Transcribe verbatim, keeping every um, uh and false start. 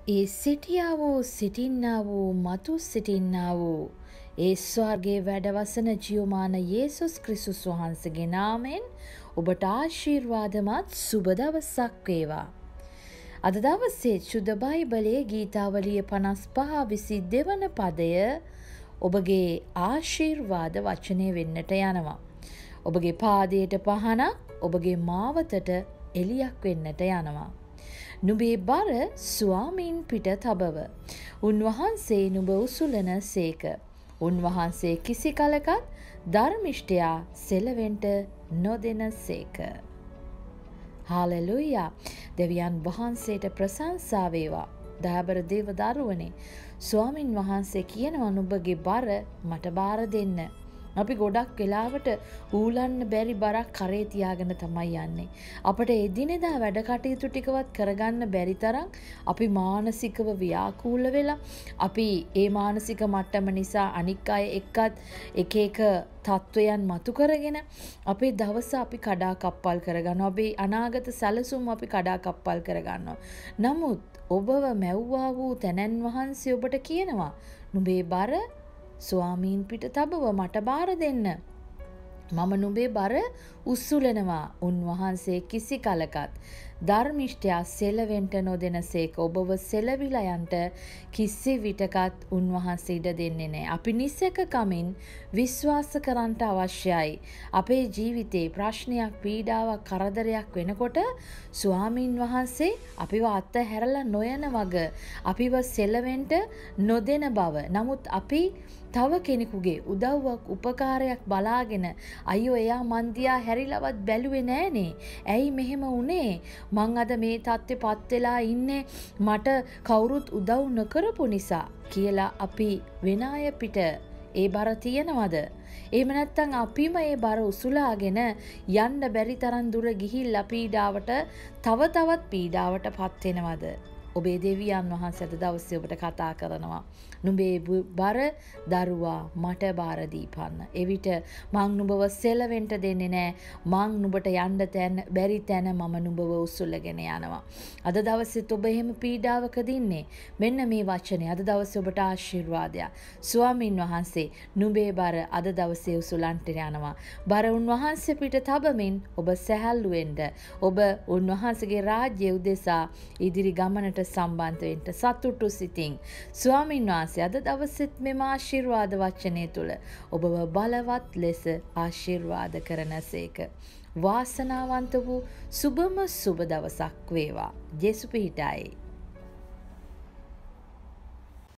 ඒ සිටියා වූ සිටින්නා වූ මතු සිටින්නා වූ ඒ ස්වර්ගයේ වැඩවසන ජීවමාන යේසුස් ක්‍රිස්තුස් වහන්සේගේ නාමයෙන් ඔබට ආශිර්වාදමත් සුබ දවසක් වේවා. අද දවසේ සුද්ධ බයිබලයේ ගීතාවලිය පනස් පහ විසිදෙක වන පදය ඔබගේ ආශිර්වාද වචනය වෙන්නට යනවා. ඔබගේ පාදයට පහනක්, ඔබගේ මාවතට එලියක් වෙන්නට යනවා. නුඹේ බර ස්වාමීන් පිට තබව. උන්වහන්සේ නුඹ උසුලන සේක. උන්වහන්සේ කිසි කලකත් ධර්මිෂ්ඨයා සෙලවෙන්ට නොදෙන සේක. හාලෙලූයා. දෙවියන් වහන්සේට ප්‍රශංසා වේවා. දයාබර දේව දරුවනේ, ස්වාමින් වහන්සේ කියනවා නුඹගේ බර මට බාර දෙන්න. අපි ගොඩක් වෙලාවට ඌලන්න බැරි බරක් කරේ තියාගෙන තමයි යන්නේ. අපට එදිනෙදා වැඩ කටයුතු ටිකවත් කරගන්න බැරි තරම් අපි මානසිකව ව්‍යාකූල වෙලා, අපි ඒ මානසික මට්ටම නිසා අනික් අය එක්කත් එක එක තත්වයන් මතු කරගෙන අපේ දවස අපි කඩාකප්පල් කරගන්නවා. අපේ අනාගත සැලසුම් අපි කඩාකප්පල් කරගන්නවා. නමුත් ඔබව මැව්වා වූ තැනැන් වහන්සේ ඔබට කියනවා නුඹේ බර ස්වාමීන් පිට තබව මට බාර දෙන්න. මම නුඹේ බර උස්සුලනවා. උන්වහන්සේ කිසි කලකත් ධර්මිෂ්ඨයා සෙලවෙන්ට නොදෙන සේක. ඔබව සෙලවිලා යන්ට කිසි විටකත් උන්වහන්සේ ඉඩ දෙන්නේ නැහැ. අපි නිසක කමින් විශ්වාස කරන්නට අවශ්‍යයි. අපේ ජීවිතේ ප්‍රශ්නයක්, පීඩාවක්, කරදරයක් වෙනකොට ස්වාමින් වහන්සේ අපිව අත්හැරලා නොයන වග, අපිව සෙලවෙන්ට නොදෙන බව. නමුත් අපි තව කෙනෙකුගේ උදව්වක්, උපකාරයක් බලාගෙන අයියෝ එයා මන් දිහා හැරිලවත් බැලුවේ නෑනේ. ඇයි මෙහෙම වුනේ? මං අද මේ තත්ත්වෙ පත් වෙලා ඉන්නේ මට කවුරුත් උදව් නොකරපු නිසා කියලා අපි වෙන අය පිට ඒ බර තියනවද? එහෙම නැත්නම් අපිම ඒ බර උසුලාගෙන යන්න බැරි තරම් දුර ගිහිල්ලා පීඩාවට තව තවත් පීඩාවට පත් වෙනවද? ඔබේ දෙවියන් වහන්සේ අද දවසේ ඔබට කතා කරනවා. නුඹේ බර දරුවා මට බාර දීපන්න. එවිට මං නුඹව සෙලවෙන්න දෙන්නේ නැහැ. මං නුඹට යන්න තැන බැරි තැන මම නුඹව උසුලගෙන යනවා. අද දවසෙත් ඔබ එහෙම පීඩාවකද ඉන්නේ? මෙන්න මේ වචනේ අද දවසේ ඔබට ආශිර්වාදයක්. ස්වාමින් වහන්සේ නුඹේ බර අද දවසේ උසුලන්ට යනවා. බර උන්වහන්සේ පිට තබමින් ඔබ සැහැල්ලු වෙන්න, ඔබ උන්වහන්සේගේ රාජ්‍ය උදෙසා ඉදිරි ගමනට සම්බන්ධ වෙන්න සතුටු සිතින් ස්වාමීන් වහන්සේ අද දවසෙත් මෙම ආශිර්වාද වචනය තුළ ඔබව බලවත් ලෙස ආශිර්වාද කරනසේක. වාසනාවන්ත වූ සුබම සුබ දවසක් වේවා. ජේසු පිහිටයි.